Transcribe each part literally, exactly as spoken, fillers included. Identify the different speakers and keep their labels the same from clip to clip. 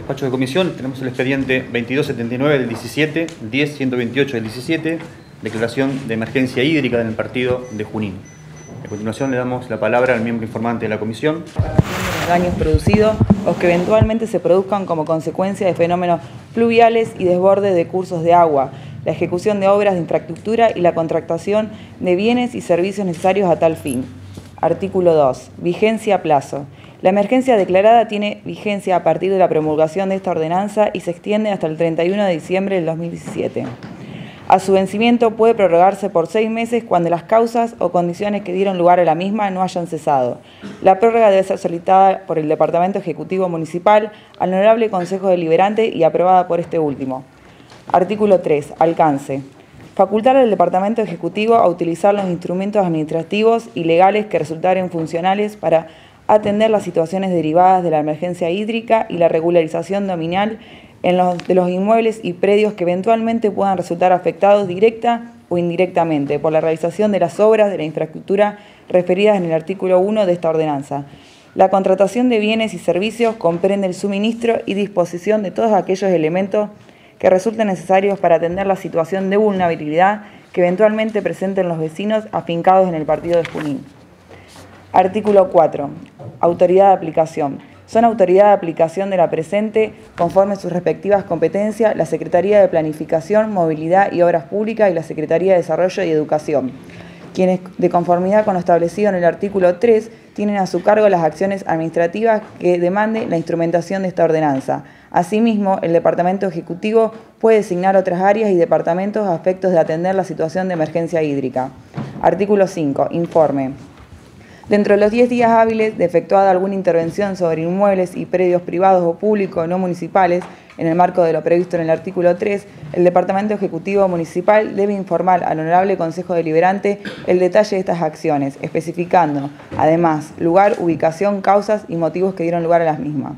Speaker 1: Despacho de comisión, tenemos el expediente veintidós setenta y nueve del diecisiete, diez ciento veintiocho del diecisiete, declaración de emergencia hídrica en el partido de Junín. A continuación le damos la palabra al miembro informante de la comisión.
Speaker 2: Los daños producidos o que eventualmente se produzcan como consecuencia de fenómenos fluviales y desbordes de cursos de agua, la ejecución de obras de infraestructura y la contratación de bienes y servicios necesarios a tal fin. Artículo dos. Vigencia plazo. La emergencia declarada tiene vigencia a partir de la promulgación de esta ordenanza y se extiende hasta el treinta y uno de diciembre del dos mil diecisiete. A su vencimiento puede prorrogarse por seis meses cuando las causas o condiciones que dieron lugar a la misma no hayan cesado. La prórroga debe ser solicitada por el Departamento Ejecutivo Municipal al Honorable Consejo Deliberante y aprobada por este último. Artículo tres. Alcance. Facultar al Departamento Ejecutivo a utilizar los instrumentos administrativos y legales que resultaren funcionales para atender las situaciones derivadas de la emergencia hídrica y la regularización dominial en los, de los inmuebles y predios que eventualmente puedan resultar afectados directa o indirectamente por la realización de las obras de la infraestructura referidas en el artículo uno de esta ordenanza. La contratación de bienes y servicios comprende el suministro y disposición de todos aquellos elementos que resulten necesarios para atender la situación de vulnerabilidad que eventualmente presenten los vecinos afincados en el partido de Junín. Artículo cuatro. Autoridad de aplicación. Son autoridad de aplicación de la presente, conforme a sus respectivas competencias, la Secretaría de Planificación, Movilidad y Obras Públicas y la Secretaría de Desarrollo y Educación, quienes, de conformidad con lo establecido en el artículo tres, tienen a su cargo las acciones administrativas que demande la instrumentación de esta ordenanza. Asimismo, el Departamento Ejecutivo puede designar otras áreas y departamentos a efectos de atender la situación de emergencia hídrica. Artículo cinco. Informe. Dentro de los diez días hábiles de efectuada alguna intervención sobre inmuebles y predios privados o públicos no municipales, en el marco de lo previsto en el artículo tres, el Departamento Ejecutivo Municipal debe informar al Honorable Consejo Deliberante el detalle de estas acciones, especificando, además, lugar, ubicación, causas y motivos que dieron lugar a las mismas.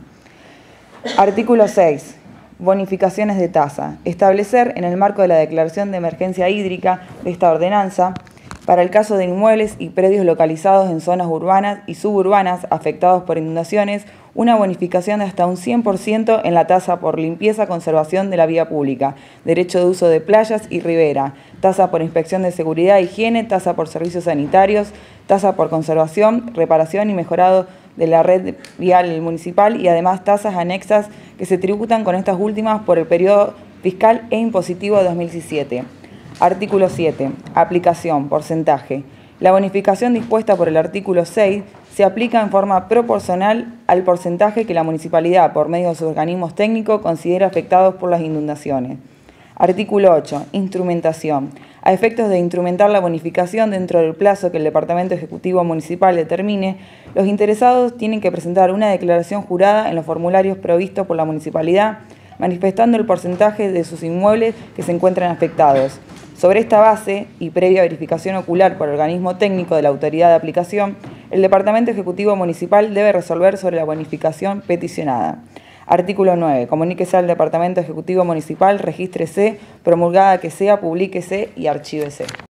Speaker 2: Artículo seis. Bonificaciones de tasa. Establecer, en el marco de la declaración de emergencia hídrica de esta ordenanza, para el caso de inmuebles y predios localizados en zonas urbanas y suburbanas afectados por inundaciones, una bonificación de hasta un cien por ciento en la tasa por limpieza, conservación de la vía pública, derecho de uso de playas y ribera, tasa por inspección de seguridad e higiene, tasa por servicios sanitarios, tasa por conservación, reparación y mejorado de la red vial municipal y además tasas anexas que se tributan con estas últimas por el periodo fiscal e impositivo de dos mil diecisiete. Artículo siete. Aplicación. Porcentaje. La bonificación dispuesta por el artículo seis se aplica en forma proporcional al porcentaje que la municipalidad, por medio de sus organismos técnicos, considera afectados por las inundaciones. Artículo ocho. Instrumentación. A efectos de instrumentar la bonificación dentro del plazo que el Departamento Ejecutivo Municipal determine, los interesados tienen que presentar una declaración jurada en los formularios provistos por la municipalidad, manifestando el porcentaje de sus inmuebles que se encuentran afectados. Sobre esta base, y previa verificación ocular por el organismo técnico de la autoridad de aplicación, el Departamento Ejecutivo Municipal debe resolver sobre la bonificación peticionada. Artículo nueve. Comuníquese al Departamento Ejecutivo Municipal, regístrese, promulgada que sea, publíquese y archívese.